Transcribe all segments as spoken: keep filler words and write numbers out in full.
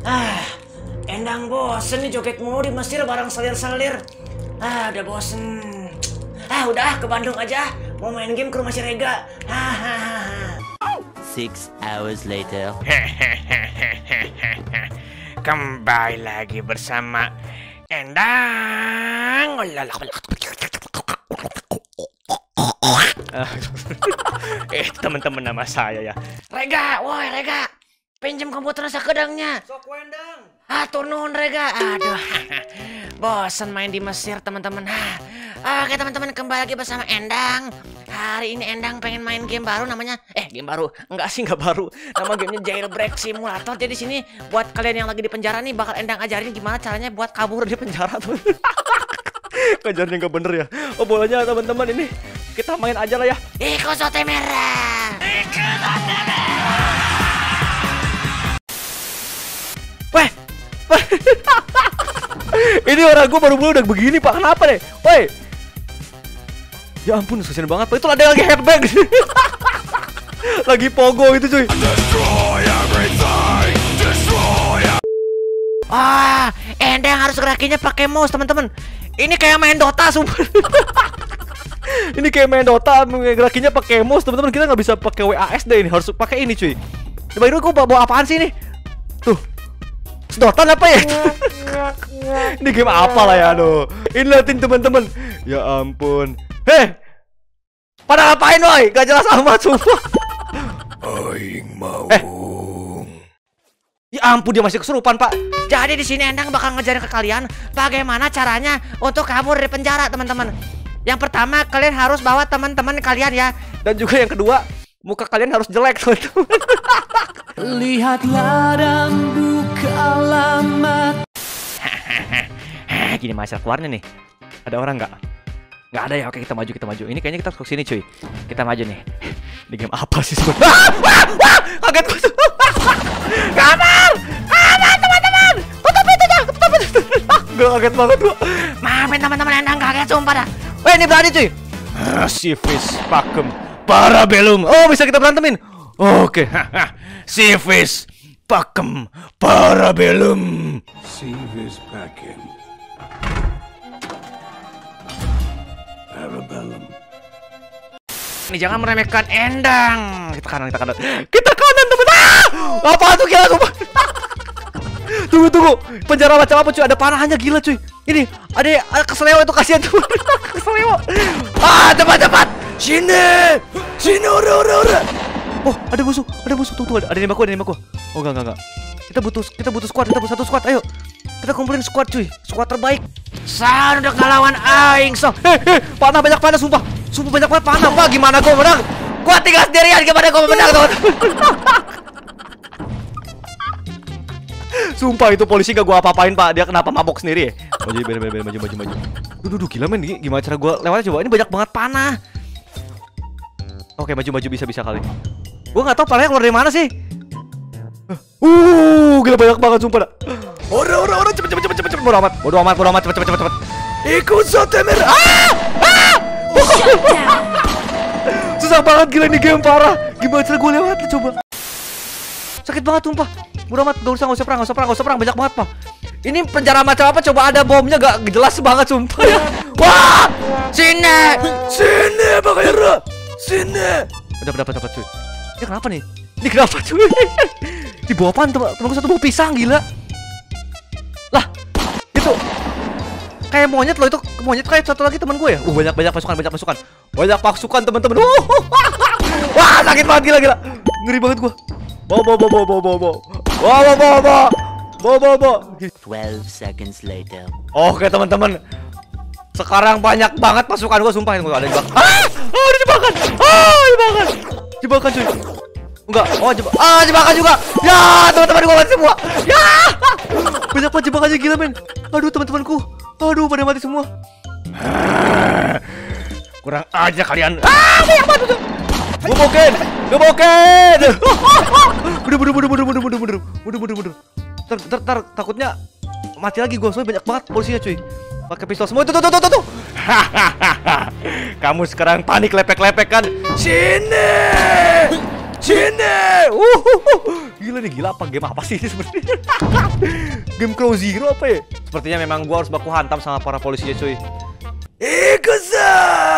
Ah, Endang bosen nih joget mulu di Mesir bareng selir-selir. Ah, udah bosen. Ah, udah ke Bandung aja. Mau main game ke rumah si Rega. Hahaha. Six hours later. Kembali lagi bersama Endang. Eh, teman-teman, nama saya ya Rega. Woi Rega, pinjam komputer sakedangnya. Sok Endang. Ah, turun Rega. Aduh, bosan main di Mesir teman-teman. Oke teman-teman, kembali lagi bersama Endang. Hari ini Endang pengen main game baru namanya, eh game baru, enggak sih nggak baru. Nama gamenya Jailbreak Simulator. Jadi sini buat kalian yang lagi di penjara nih, bakal Endang ajarin gimana caranya buat kabur di penjara tuh. Ngajarnya nggak bener ya. Oh bolanya teman-teman, ini kita main aja lah ya. Iko sote merah. Iko sote merah. Weh, weh. Ini orang gue baru mulai udah begini pak, kenapa deh? Woi. Ya ampun, kasian banget pak. Itu ada yang lagi headbang. Lagi pogo itu cuy. Ah, Endang harus gerakinnya pakai mouse teman-teman. Ini kayak main Dota sumpah. Ini kayak main Dota, gerakinnya pakai mouse teman-teman. Kita nggak bisa pakai W A S D ini, harus pakai ini cuy. Coba ini gue bawa apaan sih ini? Tuh. Sedotan apa ya? Ini game apa lah ya, aduh. Ini liatin teman-teman. Ya ampun. Heh. Pada ngapain woi? Gak jelas amat sumpah. Aing mau. Eh. Ya ampun, dia masih kesurupan pak. Jadi di sini Endang bakal ngajarin ke kalian bagaimana caranya untuk kabur dari penjara teman-teman. Yang pertama, kalian harus bawa teman-teman kalian ya. Dan juga yang kedua, muka kalian harus jelek teman-teman. Lihatlah dan buka alamat. Gini masalah keluarnya nih. Ada orang nggak? Nggak ada ya. Oke, kita maju, kita maju. Ini kayaknya kita ke sini cuy. Kita maju nih. Di game apa sih sebenarnya? Wah, wah, wah, kaget gue. Kamar, kamar teman-teman. Tutup pintunya, tutup pintu. Gue kaget banget gua. Maafin teman-teman, Endang kaget sumpah dah. Weh, ini berani cuy. Sifis pakem parabellum. Oh, bisa kita berantemin. Oke, haha. Sifis pakem parabellum. Sifis pakem parabellum. Ini jangan meremehkan Endang. Kita kanan, kita kanan. Kita kanan teman. Ah! Apa tuh gila sumpah. Tunggu, tunggu. Penjara macam apa cuy? Ada panahannya gila cuy. Ini ada, ada keseleo itu, kasihan tuh. Keseleo. Ah, cepat cepat. Sini. Sini ora ora ora. Oh, ada musuh, ada musuh tuh, tuh ada, ada nembak gua, ada nembak gua. Oh, enggak, enggak, enggak. Kita butuh, kita butuh squad, kita butuh satu squad. Ayo. Kita kumpulin squad cuy, squad terbaik. San udah ngelawan aing so. Heh, heh, panah banyak panah sumpah. Sumpah banyak banget panah. Pak, gimana gua menang? Gua tinggal sendirian, gimana gua menang, teman? Sumpah itu polisi gak gua apa-apain, Pak. Dia kenapa mabok sendiri ya? Maju, bener, bener, maju, maju, maju. Duh, duh, gila men, gimana cara gua lewatnya coba? Ini banyak banget panah. Oke, maju, maju, bisa, bisa kali. Gua nggak tahu panahnya keluar dari mana sih. Uh, gila banyak banget sumpah dah. Ora, ora, ora, cepet, cepet, cepet, cepet, cepet. Bodo amat, bodo amat, bodo amat, cepet, cepet, cepet, cepet. Ikut sote merah. Ah! Ah! Susah banget gila ini game parah. Gimana cara gue lewat coba? Sakit banget sumpah. Bodo amat, gak usah, gak usah perang, gak usah perang, gak usah perang, banyak banget pak. Ini penjara macam apa? Coba ada bomnya gak jelas banget sumpah ya. Wah! Sini, sini bakal sini. Udah dapat dapat cuy. Ini kenapa nih? Ini kenapa cuy? Di bawah apaan teman? Temanku satu bawa pisang gila. Lah, itu kayak monyet loh itu. Monyet kayak satu lagi teman gue ya. Uh, banyak banyak pasukan, banyak pasukan. Banyak pasukan teman-teman. Uh, wah, sakit banget gila gila. Ngeri banget gue. Bawa bawa bawa bawa bawa bawa. Bawa bawa bawa. Bawa bawa bawa. Twelve seconds later. Oke teman-teman. Sekarang banyak banget pasukan gue sumpah. Gue ada jebakan. Ah, oh, ada jebakan. Ah, jebakan. Jebakan cuy. Enggak. Oh, jebakan. Ah, jebakan juga. Ya, teman-teman gue mati semua. Ya. Banyak banget jebakannya gila men. Aduh teman-temanku. Aduh, pada mati semua. Kurang aja kalian. Ah, banyak banget tuh. Gebokin. Gebokin. Buduh, buduh, buduh, buduh, buduh, buduh, buduh. Buduh, buduh, buduh. Ntar, ntar, ntar, takutnya mati lagi gue. Soalnya banyak banget polisinya cuy. Pakai pistol semua. Tuh, tuh, tuh, tuh, tuh. Kamu sekarang panik lepek-lepek kan? Sini. Sini. Uh, uh, uh. Gila nih, gila apa game apa sih ini sebenarnya? Game Crow Zero apa ya? Sepertinya memang gua harus baku hantam sama para polisinya cuy. Ikuza!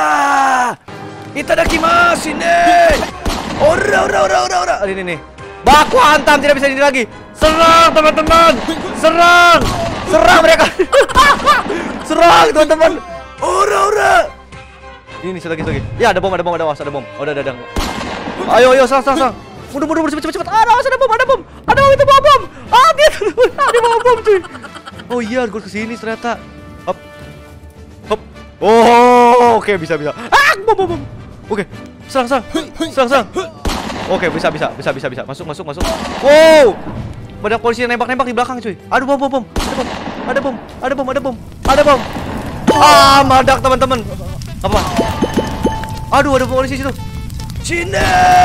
Itadakimasu ne! Ora ora ora ora ora. Ini nih. Baku hantam, tidak bisa ini lagi. Serang teman-teman. Serang. Serang mereka. Serang teman-teman. Ora ora. Ini sudah lagi lagi. Ya ada bom, ada bom, ada was, ada bom. Oh, ada ada. Ayo ayo serang serang serang. Mundur mundur cepet cepet cepet. Ada ada bom, ada bom. Ada bom itu bom. Ah dia ada bom cuy. Oh iya, gue kesini ternyata. Hop. Hop. Oh, oke okay, bisa bisa. Ah, bom bom bom. Oke. Okay. Serang serang. Serang serang. Oke, okay, bisa bisa bisa bisa bisa. Masuk masuk masuk. Wow. Banyak polisi yang nembak-nembak di belakang cuy. Aduh bom bom bom. Ada bom. Ada bom. Ada bom. Ada bom. Ada bom. Ah, meledak teman-teman. Apa? Aduh, ada polisi situ. Sini.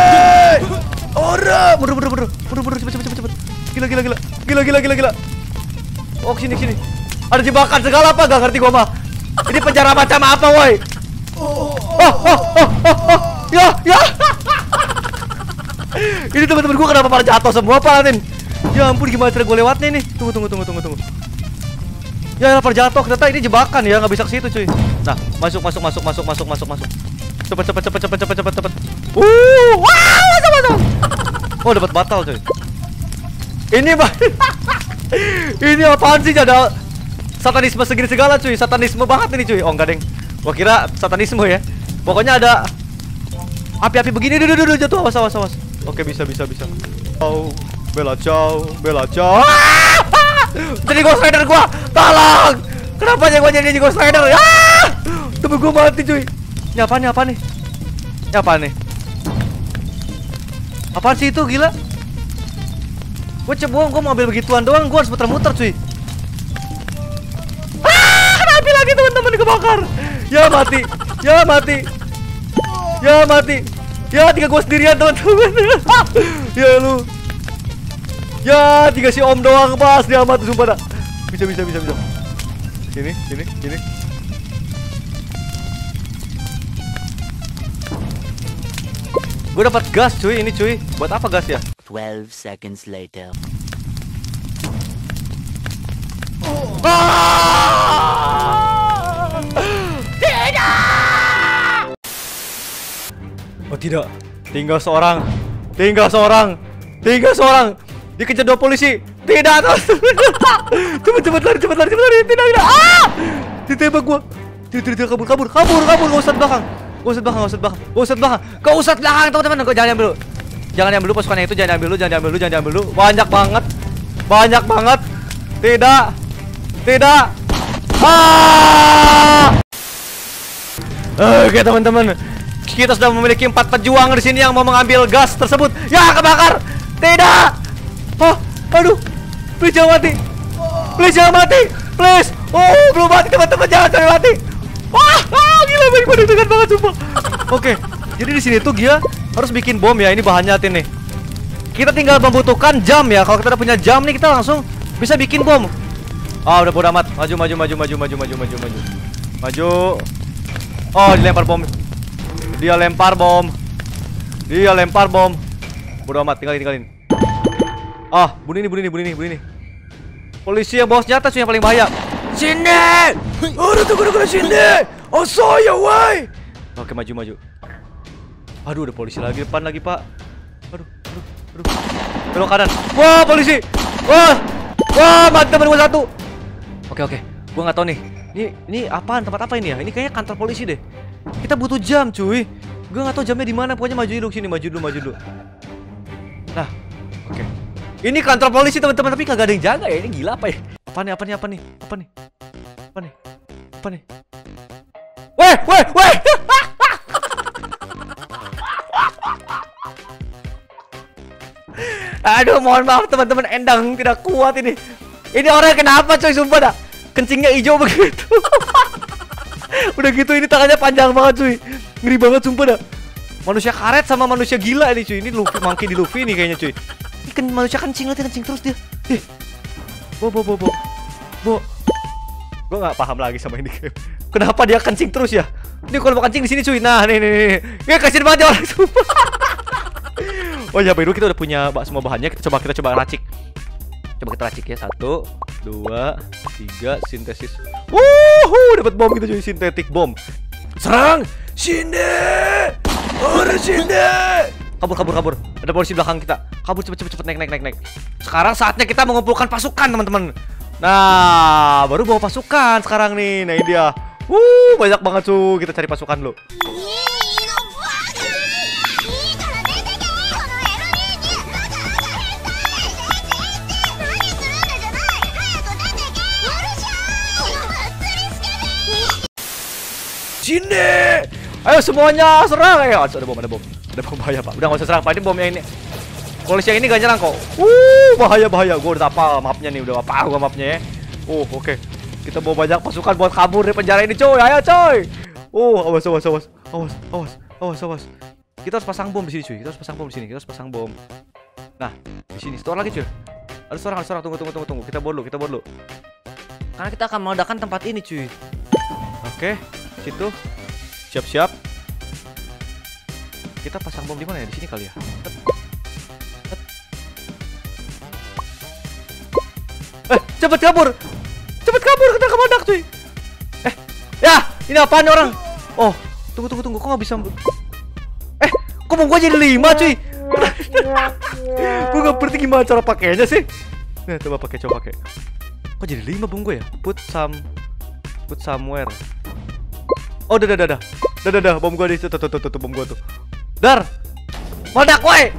Ora, mundur mundur mundur. Mundur mundur cepet cepet cepet. Gila gila gila. Gila gila gila gila. Oh, sini sini. Ada jebakan segala apa gak ngerti gua mah. Ini penjara macam apa, woi? Oh, oh, oh, oh, oh. Ya, ya. Ini teman-teman gua kenapa pada jatuh semua, Pak Latin? Ya ampun, gimana cara gua lewatnya ini? Tunggu tunggu tunggu tunggu tunggu. Ya, pada jatuh. Ternyata ini jebakan ya, nggak bisa ke situ, cuy. Nah, masuk masuk masuk masuk masuk masuk masuk. Cepet cepet cepet cepet cepet cepet cepet. Uh, wah, masuk masuk. Oh, dapat batal, cuy. Ini bah. Ini apaan sih, ada satanisme segini segala, cuy. Satanisme banget ini, cuy. Oh, enggak, deng. Gua kira satanisme ya. Pokoknya ada api-api begini. Duh, duh, duh, jatuh. Awas, awas, awas. Oke, bisa, bisa, bisa. Oh, bela ciao, bela ciao. Jadi Ghost Rider gua. Tolong. Kenapa gua jadi Ghost Rider? Ah! Temen gua mati, cuy. Ini apa nih? Apa nih? Ini apa nih? Apaan sih itu, gila? Gue cebong, gue mau ambil begituan doang, gue harus muter-muter, cuy. Ah, ada api lagi, teman-teman, kebakar. Ya mati, ya mati, ya mati, ya tinggal gue sendirian, teman-teman. Ya lu, ya tinggal si Om doang, pas dia mati, sumpah dah. Bisa, bisa, bisa, bisa. Sini, sini, sini. Gue dapat gas, cuy, ini cuy. Buat apa gas ya? twelve seconds later. Ah! Tidak! Oh tidak, tinggal seorang, tinggal seorang, tinggal seorang. Dikejar dua polisi. Tidak, cepet cepet lari, cepet lari, cepet lari. Tidak, tidak. Ah! Ditembak gua. Tidak, tidak, kabur, kabur, kabur, kabur. Gak usah belakang, gak usah belakang, gak usah belakang, gak usah belakang, gak usah belakang, teman-teman. Kau jangan ambil dulu. Jangan ambil dulu pasukannya itu, jangan ambil dulu, jangan ambil dulu, jangan ambil dulu. Banyak banget. Banyak banget. Tidak. Tidak. Ah! Oke, teman-teman. Kita sudah memiliki empat pejuang di sini yang mau mengambil gas tersebut. Ya, kebakar. Tidak. Oh, aduh. Please jangan mati. Please jangan mati. Please. Oh, belum mati, teman-teman. Jangan sampai mati. Wah, ah, gila, baik dengan banget, sumpah. Oke. Jadi di sini tuh dia harus bikin bom ya. Ini bahannya tin nih. Kita tinggal membutuhkan jam ya. Kalau kita udah punya jam nih, kita langsung bisa bikin bom. Ah, udah bodo amat. Maju, maju, maju, maju, maju, maju, maju, maju. Maju. Oh, dilempar bom. Dia lempar bom. Dia lempar bom. Bodo amat, tinggalin, tinggalin. Ah, bunuh ini, bunuh ini, bunuh ini, bunuh ini. Polisi yang bawa senjata sih yang paling bahaya. Sini. Udah tunggu dulu sini. Oh, saya, woi. Oke, maju, maju. Aduh, ada polisi lagi depan lagi, Pak. Aduh, aduh, aduh. Belok kanan. Wah, polisi. Wah. Wah, mati teman gua satu. Oke, oke. Gua nggak tahu nih. Ini ini apaan? Tempat apa ini ya? Ini kayaknya kantor polisi deh. Kita butuh jam, cuy. Gua nggak tahu jamnya di mana. Pokoknya maju dulu sini, maju dulu, maju dulu. Nah, oke. Ini kantor polisi, teman-teman, tapi kagak ada yang jaga ya. Ini gila apa ya? Apa nih? Apa nih? Apa nih? Apa nih? Apa nih? Apa nih? Weh, weh, weh. Aduh, mohon maaf teman-teman, Endang tidak kuat ini. Ini orang kenapa, coy, sumpah dah. Kencingnya hijau begitu. Udah gitu ini tangannya panjang banget, cuy. Ngeri banget, sumpah dah. Manusia karet sama manusia gila ini, cuy. Ini Luffy, monkey di Luffy nih kayaknya, cuy. Ini kan manusia kencing, lihat kencing terus dia. Ih. Bo, bo, bo, bo. Bo. Gue nggak paham lagi sama ini. Kenapa dia kencing terus ya? Ini kalau mau kencing di sini, cuy. Nah, nih, nih, nih. Ya kasihan banget ya orang, sumpah. Oh ya, baru kita udah punya semua bahannya. Kita coba kita coba racik. Coba kita racik ya. Satu, dua, tiga, sintesis. Wuhu, dapat bom kita jadi sintetik bom. Serang! Shinde! Ora Shinde! Kabur kabur kabur. Ada polisi belakang kita. Kabur cepet cepet cepet naik naik naik naik. Sekarang saatnya kita mengumpulkan pasukan, teman-teman. Nah, baru bawa pasukan sekarang nih. Nah, ini dia. Wuh, banyak banget tuh. Kita cari pasukan lo. Sini. Ayo semuanya serang. Ayo, ada bom, ada bom. Ada bom bahaya, Pak. Udah enggak usah serang, Pak. Ini bomnya ini. Polisi yang ini gak nyerang kok. Uh, bahaya bahaya. Gue udah hafal mapnya nih, udah hafal gue mapnya ya. Oh, oke. Okay. Kita bawa banyak pasukan buat kabur dari penjara ini, coy. Ayo, coy. Oh, awas awas awas. Awas, awas, awas, awas. Kita harus pasang bom di sini, cuy. Kita harus pasang bom di sini. Kita harus pasang bom. Nah, di sini store lagi, cuy. Ada seorang, ada seorang. Tunggu, tunggu, tunggu, tunggu. Kita bawa dulu, kita bawa dulu. Karena kita akan meledakkan tempat ini, cuy. Oke, situ. Siap-siap. Kita pasang bom di mana ya? Di sini kali ya. Eh, cepet kabur. Cepet kabur, kita meledak, cuy. Eh, ya, ini apaan orang? Oh, tunggu tunggu tunggu, kok nggak bisa? Eh, kok bom gua jadi lima, cuy? Gua nggak ngerti gimana cara pakainya sih. Nah, coba pakai, coba pakai. Kok jadi lima bom gue ya? Put some, put somewhere. Oh, dah dah dah dah, dah dah dah, bom gua di situ, tuh tuh tuh tuh bom gua tuh. Dar, meledak, woi.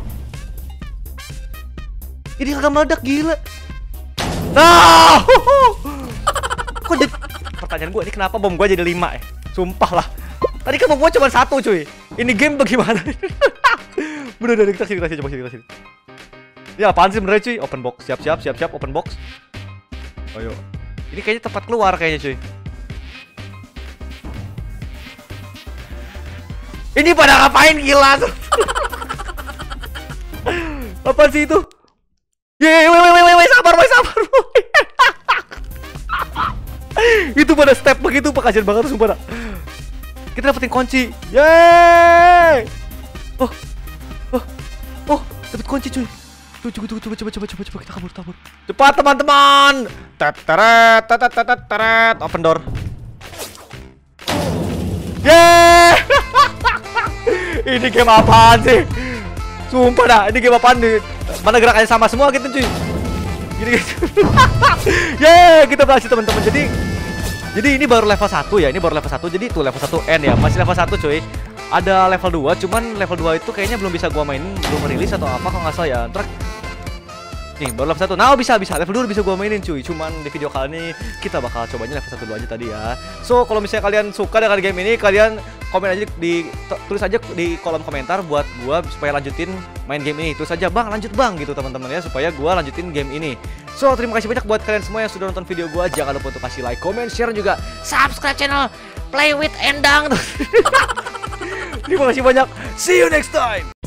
Ini kagak meledak, gila. Nah, kok jadi pertanyaan gue ini kenapa bom gue jadi lima ya? Sumpah lah. Tadi kan bom gue cuma satu, cuy. Ini game bagaimana? Bener bener kita sini, kita sini, coba sini, kita sini. Ya apaan sih bener, cuy? Open box, siap siap siap siap open box. Ayo. Ini kayaknya tempat keluar kayaknya, cuy. Ini pada ngapain, gila tuh? Apaan sih itu? Yeay, woi, woi, woi, woi, sabar, woi, sabar, woi. Itu pada step begitu, Pak, kasian banget sumpah. Kita dapetin kunci. Yeay. Oh, oh, oh, dapet kunci, cuy. Tuh, tunggu, tunggu, coba, coba, coba, coba, kita kabur, kabur. Cepat, teman-teman. Teteret, teteret, teteret, open door. Yeay. Ini game apaan sih? Sumpah dah, ini game apaan nih? Mana gerakannya sama semua gitu, cuy. Gini gitu. Yeay, kita berhasil, teman-teman. Jadi Jadi ini baru level satu ya. Ini baru level satu. Jadi itu level satu N ya. Masih level satu, cuy. Ada level dua, cuman level dua itu kayaknya belum bisa gua mainin, belum rilis atau apa kalau nggak salah ya. Ntar nih baru level satu. Nah, bisa bisa. Level dua bisa gua mainin, cuy. Cuman di video kali ini kita bakal cobanya level satu dulu aja tadi ya. So, kalau misalnya kalian suka dengan game ini, kalian komen aja di tulis aja di kolom komentar buat gua supaya lanjutin main game ini. Terus aja, "Bang, lanjut, Bang," gitu teman-teman ya, supaya gua lanjutin game ini. So, terima kasih banyak buat kalian semua yang sudah nonton video gua. Jangan lupa untuk kasih like, comment, share juga subscribe channel Play with Endang. Terima kasih banyak. See you next time.